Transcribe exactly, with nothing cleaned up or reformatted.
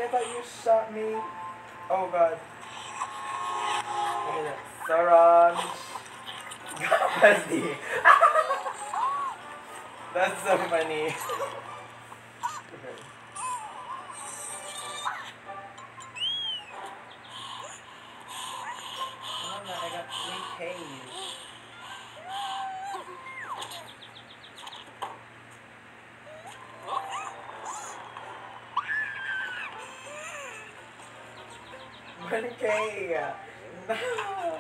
I thought you shot me. Oh god. Look at that. Saran. God, bestie. That's so funny. Okay. Come on, I got three Ks. one K. No.